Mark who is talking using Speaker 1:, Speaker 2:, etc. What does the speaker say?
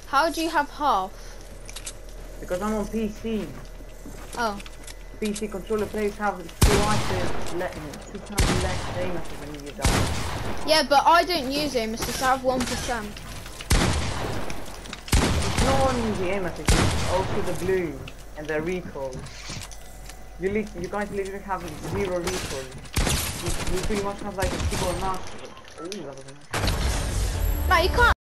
Speaker 1: How do you have half?
Speaker 2: Because I'm on PC.
Speaker 1: Oh.
Speaker 2: PC controller players have two times less aim assist than you guys.
Speaker 1: Yeah, but I don't use aim assist. I have 1%.
Speaker 2: It's not only the aim assist, it's also the blue and the recoil. You guys literally have 0 recoil. You pretty much have like a keyboard mouse. Ooh, that was nice.
Speaker 1: No, you can't.